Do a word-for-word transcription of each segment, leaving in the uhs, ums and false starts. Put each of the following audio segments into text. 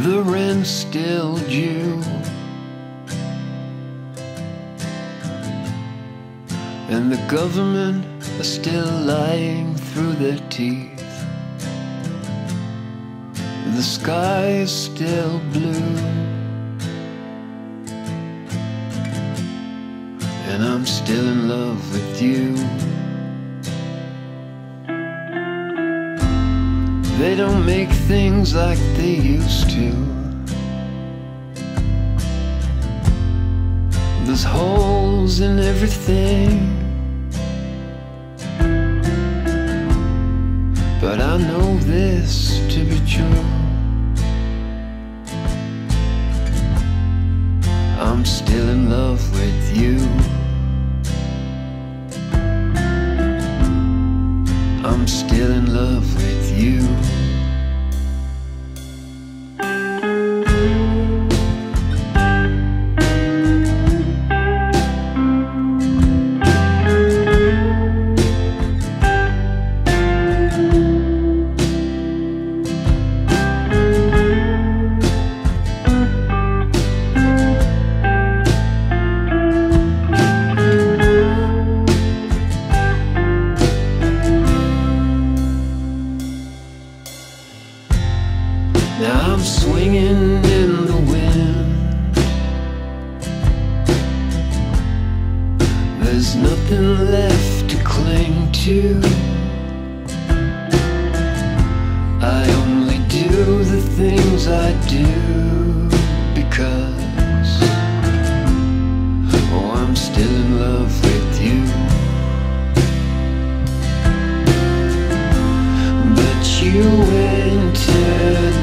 the rent's still due, and the government are still lying through their teeth. The sky is still blue, and I'm still in love with you. They don't make things like they used to. There's holes in everything, but I know this to be true. I'm still in love with you. I'm still in love with you. Now I'm swinging in the wind. There's nothing left to cling to. I only do the things I do because, oh, I'm still in love with you. But you entered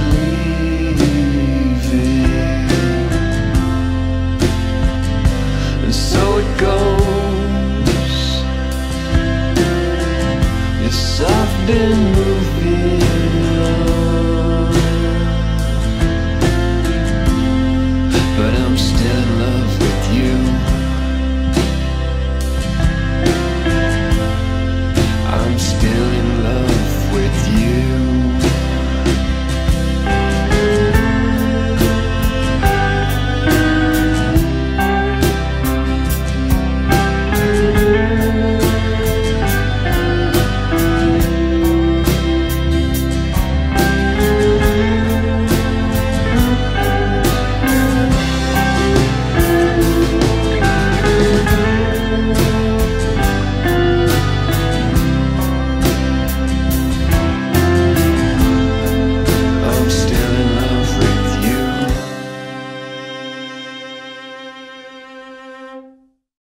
so it goes. Yes, I've been moving